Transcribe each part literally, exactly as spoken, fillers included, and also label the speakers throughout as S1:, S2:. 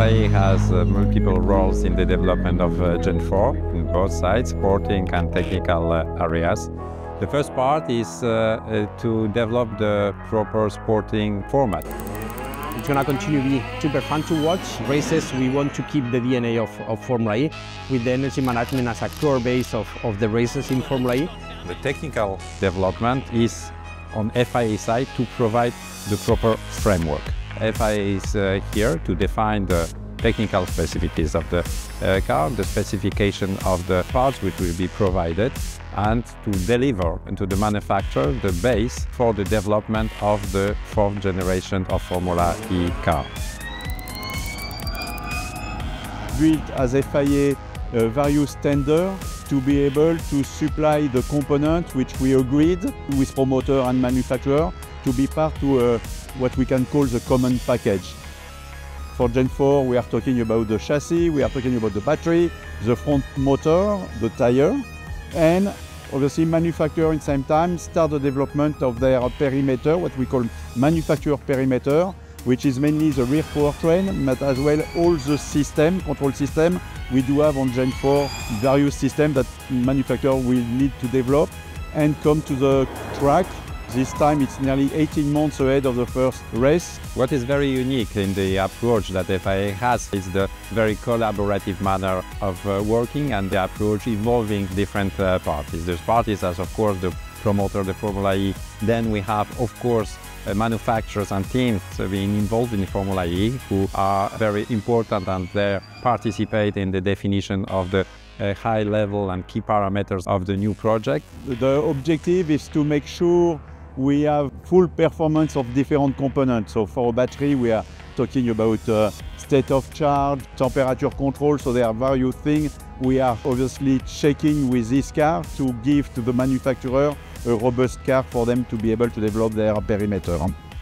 S1: I A has uh, multiple roles in the development of uh, Gen four in both sides, sporting and technical uh, areas. The first part is uh, uh, to develop the proper sporting format.
S2: It's going to continue to be super fun to watch. Races, we want to keep the D N A of, of Formula E with the energy management as a core base of, of the races in Formula E.
S1: The technical development is on F I A side to provide the proper framework. F I A is uh, here to define the technical specificities of the uh, car, the specification of the parts which will be provided, and to deliver to the manufacturer the base for the development of the fourth generation of Formula E car.
S3: Built as F I A uh, various standards to be able to supply the component which we agreed with promoter and manufacturer to be part to uh, what we can call the common package. For Gen four, we are talking about the chassis, we are talking about the battery, the front motor, the tire, and obviously manufacturer at the same time start the development of their perimeter, what we call manufacturer perimeter, which is mainly the rear powertrain, but as well all the system, control system. We do have on Gen four various systems that manufacturer will need to develop and come to the track. This time it's nearly eighteen months ahead of the first race.
S1: What is very unique in the approach that F I A has is the very collaborative manner of uh, working and the approach involving different uh, parties. There's parties as of course the promoter, the Formula E. Then we have of course uh, manufacturers and teams being involved in Formula E who are very important and they participate in the definition of the uh, high level and key parameters of the new project.
S3: The objective is to make sure we have full performance of different components. So for a battery, we are talking about uh, state of charge, temperature control, so there are various things we are obviously checking with this car to give to the manufacturer a robust car for them to be able to develop their perimeter.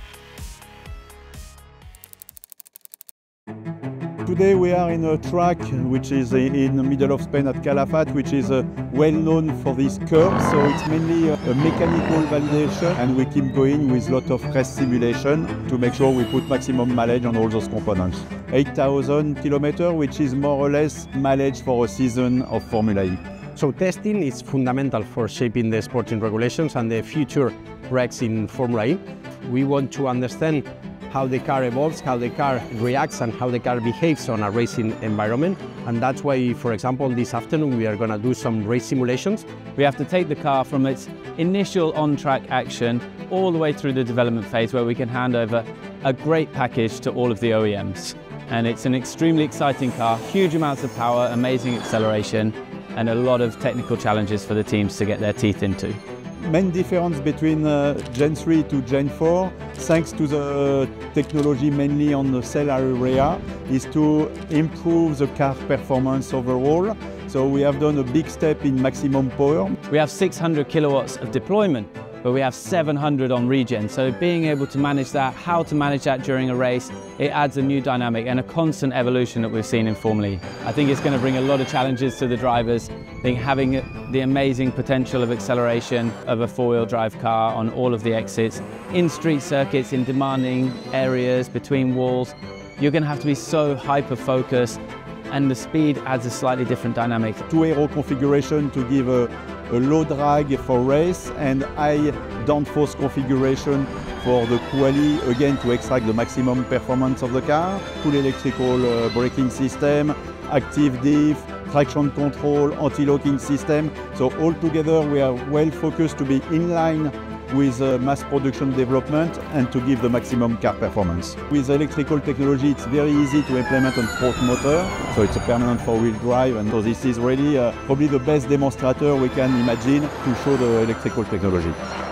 S3: Today we are in a track which is in the middle of Spain at Calafat, which is uh, well known for this curve. So it's mainly a, a mechanical validation, and we keep going with a lot of race simulation to make sure we put maximum mileage on all those components. eight thousand kilometers, which is more or less mileage for a season of Formula E.
S2: So testing is fundamental for shaping the sporting regulations and the future regs in Formula E. We want to understand how the car evolves, how the car reacts, and how the car behaves on a racing environment. And that's why, for example, this afternoon we are going to do some race simulations.
S4: We have to take the car from its initial on-track action all the way through the development phase where we can hand over a great package to all of the O E Ms. And it's an extremely exciting car, huge amounts of power, amazing acceleration, and a lot of technical challenges for the teams to get their teeth into.
S3: Main difference between uh, Gen three to Gen four, thanks to the technology mainly on the cell area, is to improve the car performance overall. So we have done a big step in maximum power.
S4: We have six hundred kilowatts of deployment, but we have seven hundred on regen. So being able to manage that, how to manage that during a race, it adds a new dynamic and a constant evolution that we've seen in Formula E. I think it's going to bring a lot of challenges to the drivers. I think having the amazing potential of acceleration of a four-wheel drive car on all of the exits, in street circuits, in demanding areas, between walls, you're going to have to be so hyper-focused, and the speed adds a slightly different dynamic.
S3: Two aero configuration to give a, a low drag for race and high downforce configuration for the quali, again to extract the maximum performance of the car. Full electrical uh, braking system, active diff, traction control, anti-locking system. So all together we are well focused to be in line with uh, mass production development and to give the maximum car performance. With electrical technology, it's very easy to implement on front motor, so it's a permanent four-wheel drive, and so this is really uh, probably the best demonstrator we can imagine to show the electrical technology.